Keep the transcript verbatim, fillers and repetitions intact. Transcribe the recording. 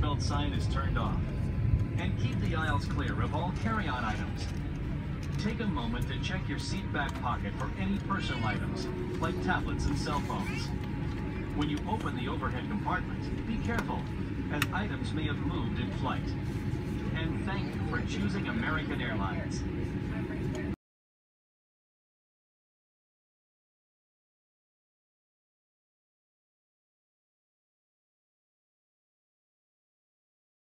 seatbelt sign is turned off. And keep the aisles clear of all carry-on items. Take a moment to check your seat back pocket for any personal items, like tablets and cell phones. When you open the overhead compartment, be careful, as items may have moved in flight. And thank you for choosing American Airlines.